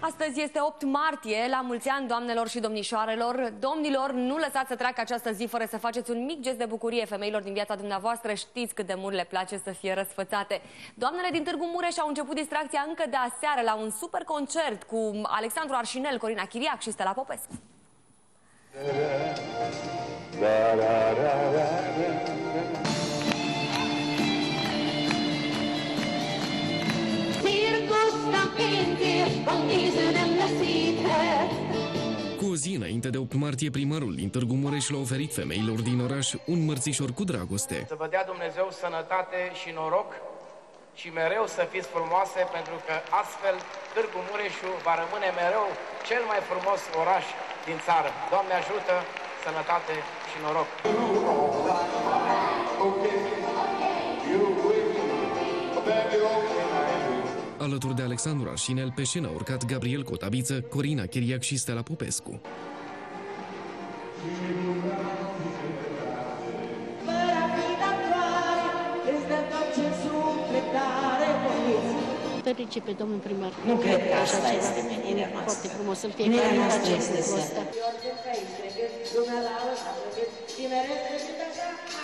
Astăzi este 8 martie, la mulți ani, doamnelor și domnișoarelor. Domnilor, nu lăsați să treacă această zi fără să faceți un mic gest de bucurie femeilor din viața dumneavoastră. Știți cât de mult le place să fie răsfățate. Doamnele din Târgu Mureș au început distracția încă de aseară la un super concert cu Alexandru Arșinel, Corina Chiriac și Stella Popescu. Cu o zi înainte de 8 martie, primarul din Târgu Mureș l-a oferit femeilor din oraș un mărțișor cu dragoste. Să vă dea Dumnezeu sănătate și noroc și mereu să fiți frumoase, pentru că astfel Târgu Mureșul va rămâne mereu cel mai frumos oraș din țară. Doamne ajută, sănătate și noroc! Alături de Alexandru Arșinel, pe scenă au urcat Gabriel Cotabiță, Corina Chiriac și Stella Popescu. Felicit pe domnul primar. Nu cred că asta este menirea noastră. Foarte frumos să fie care acest lucru ăsta.